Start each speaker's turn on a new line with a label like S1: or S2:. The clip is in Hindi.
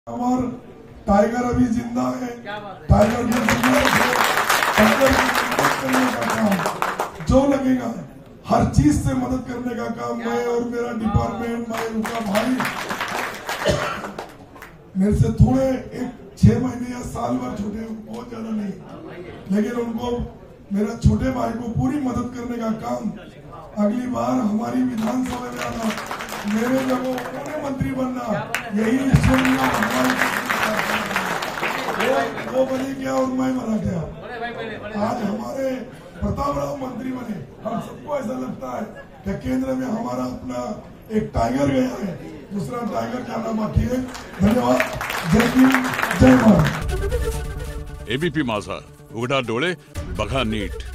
S1: हमारा टाइगर अभी जिंदा है। टाइगर भी जिंदा है। टाइगर की मदद करने का काम जो लगेगा, हर चीज से मदद करने का काम मैं और मेरा डिपार्टमेंट, मैं उनका भाई, मेरे से थोड़े 6 महीने या साल भर छोटे, बहुत ज्यादा नहीं, लेकिन उनको, मेरा छोटे भाई को पूरी मदद करने का काम, अगली बार हमारी विधानसभा में आना, मेरे जगह उन्होंने मंत्री बनना, यही वो बने क्या और मैं बना क्या। आज हमारे प्रताप राव मंत्री बने, हम सबको ऐसा लगता है कि केंद्र में हमारा अपना एक टाइगर गया है, दूसरा टाइगर जाना बाकी है। धन्यवाद। जय हिंद, जय भारत।
S2: एबीपी माझा, उघडा डोळे बघा नीट।